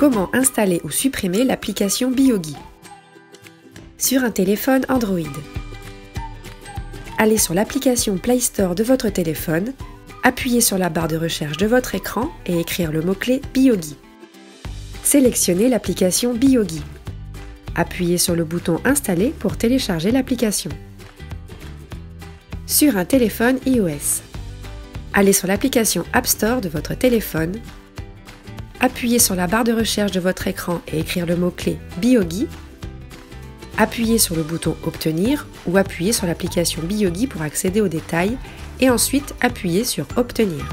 Comment installer ou supprimer l'application Biogi sur un téléphone Android? Allez sur l'application Play Store de votre téléphone, appuyez sur la barre de recherche de votre écran et écrire le mot-clé Biogi. Sélectionnez l'application Biogi. Appuyez sur le bouton Installer pour télécharger l'application. Sur un téléphone iOS, allez sur l'application App Store de votre téléphone, appuyez sur la barre de recherche de votre écran et écrire le mot-clé Biogi. Appuyez sur le bouton Obtenir ou appuyez sur l'application Biogi pour accéder aux détails et ensuite appuyez sur Obtenir.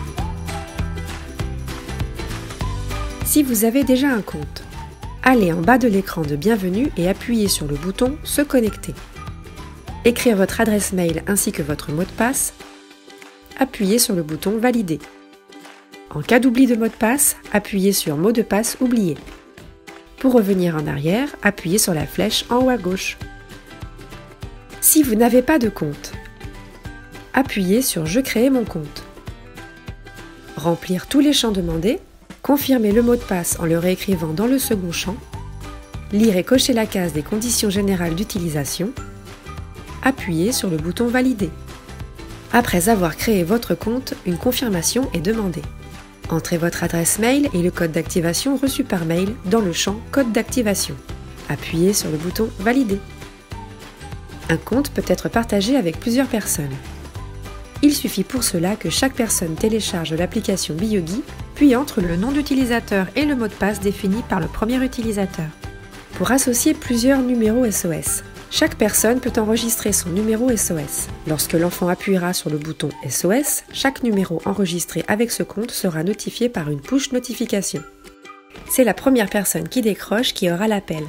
Si vous avez déjà un compte, allez en bas de l'écran de Bienvenue et appuyez sur le bouton Se connecter. Écrire votre adresse mail ainsi que votre mot de passe. Appuyez sur le bouton Valider. En cas d'oubli de mot de passe, appuyez sur Mot de passe oublié. Pour revenir en arrière, appuyez sur la flèche en haut à gauche. Si vous n'avez pas de compte, appuyez sur Je crée mon compte. Remplir tous les champs demandés, confirmer le mot de passe en le réécrivant dans le second champ, lire et cocher la case des conditions générales d'utilisation, appuyez sur le bouton Valider. Après avoir créé votre compte, une confirmation est demandée. Entrez votre adresse mail et le code d'activation reçu par mail dans le champ Code d'activation. Appuyez sur le bouton Valider. Un compte peut être partagé avec plusieurs personnes. Il suffit pour cela que chaque personne télécharge l'application Biogi, puis entre le nom d'utilisateur et le mot de passe défini par le premier utilisateur. Pour associer plusieurs numéros SOS, chaque personne peut enregistrer son numéro SOS. Lorsque l'enfant appuiera sur le bouton SOS, chaque numéro enregistré avec ce compte sera notifié par une push notification. C'est la première personne qui décroche qui aura l'appel.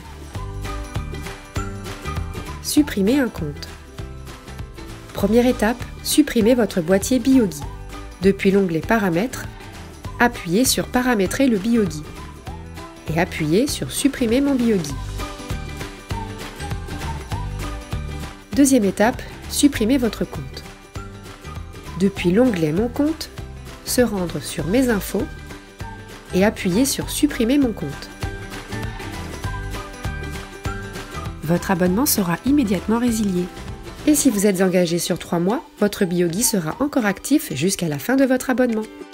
Supprimer un compte. Première étape, supprimez votre boîtier Biogi. Depuis l'onglet Paramètres, appuyez sur Paramétrer le Biogi et appuyez sur Supprimer mon Biogi. Deuxième étape, supprimez votre compte. Depuis l'onglet Mon compte, se rendre sur Mes infos et appuyer sur Supprimer mon compte. Votre abonnement sera immédiatement résilié. Et si vous êtes engagé sur 3 mois, votre Biogi sera encore actif jusqu'à la fin de votre abonnement.